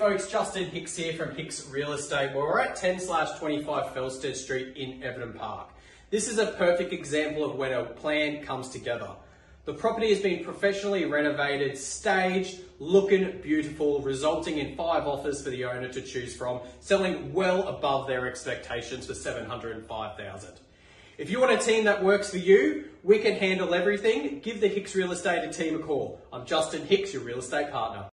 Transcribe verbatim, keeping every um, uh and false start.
Folks, Justin Hicks here from Hicks Real Estate, where we're at ten slash twenty-five Felstead Street in Everton Park. This is a perfect example of when a plan comes together. The property has been professionally renovated, staged, looking beautiful, resulting in five offers for the owner to choose from, selling well above their expectations for seven hundred and five thousand dollars. If you want a team that works for you, we can handle everything. Give the Hicks Real Estate team a call. I'm Justin Hicks, your real estate partner.